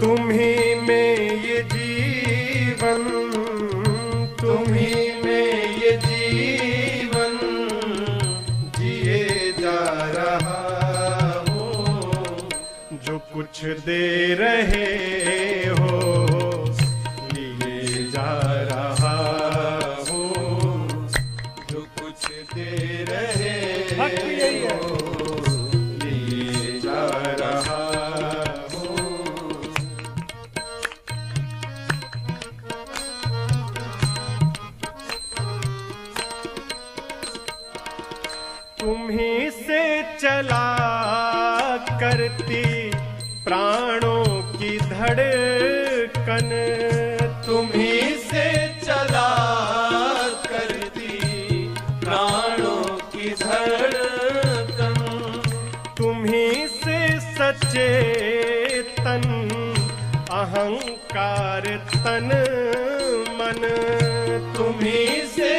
तुम्ही में ये जीवन, तुम्ही में ये जीवन जिए जा रहा हूँ। जो कुछ दे रहे हो लिए जा रहा हूँ, जो कुछ दे रहे हो लिए जा रहा हूँ। तुम्ही से चला करती प्राणों की धड़कन, तुम्ही से चला करती प्राणों की धड़कन, तुम्ही से सचेतन अहंकार तन मन, तुम्ही से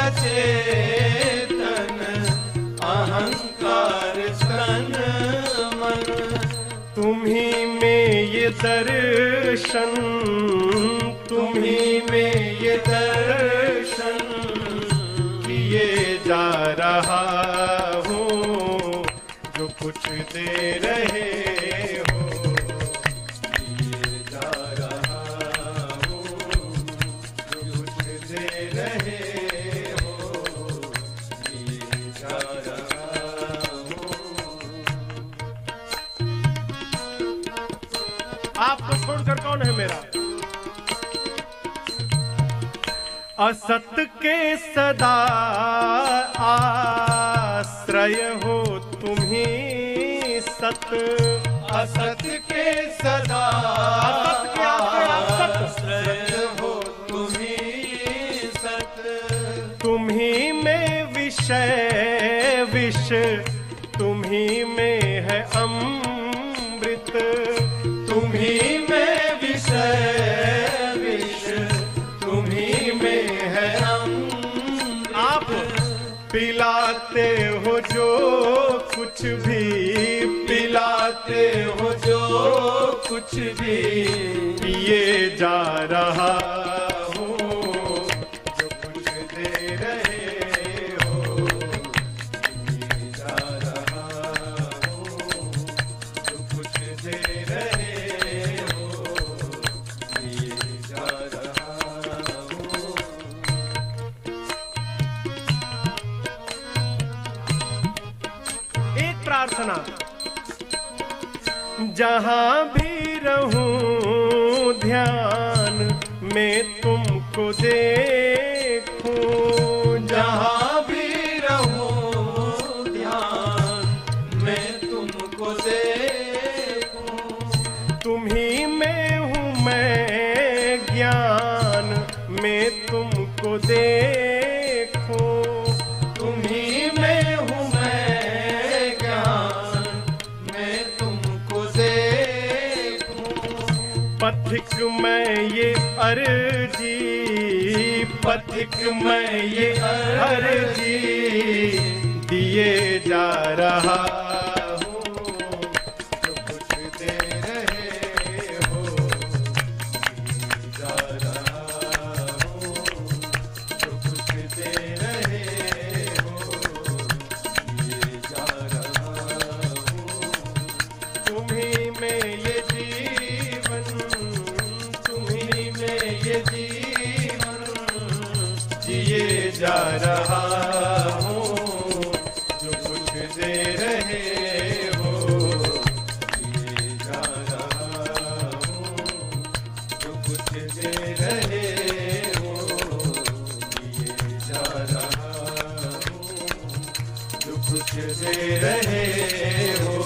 सचेतन अहंकार तन मन। तुम्ही में ये दर्शन, तुम्ही में ये दर्शन किए जा रहा हूँ। जो कुछ दे रहे हो किए जा रहा हूँ, जो कुछ दे रहे हो किए जा रहा हूँ। आपको छोड़कर कौन है मेरा? असत के सदा आश्रय हो तुम्ही सत, असत के सदा आश्रय हो तुम्ही सत। तुम्ही में विषय विष, तुम्ही में है अमृत, तुम्ही में विषय विष, तुम्ही में है अमृत। आप पिलाते हो जो कुछ भी, पिलाते हो जो कुछ भी पिए जा रहा हूँ। जो कुछ दे रहे हो पिए जा रहा हूँ, जो कुछ दे रहे हो पिए जा रहा हूँ। एक प्रार्थना, जहाँ भी रहूं ध्यान में तुमको देखूं, जहाँ भी रहूं ध्यान में तुमको देखूं। तुम्ही में हूँ मैं ज्ञान में तुमको देखूं, तुम्ही में हूँ मैं ज्ञान में तुमको देखूं। पथिक मैं ये अर्जी, पथिक मैं ये अर्जी दिए जा रहा हूँ। जो कुछ दे रहे हो दिए जा रहा हूँ, जो कुछ दे रहे हो दिए जा रहा हूँ। तुम्ही में ये जीवन, तुम्ही में ये जीवन जिए जा रहा हूँ। जो कुछ दे रहे हो दिए जा रहा हूँ, जो कुछ दे रहे हो दिए जा रहा हूँ, जो कुछ दे रहे हो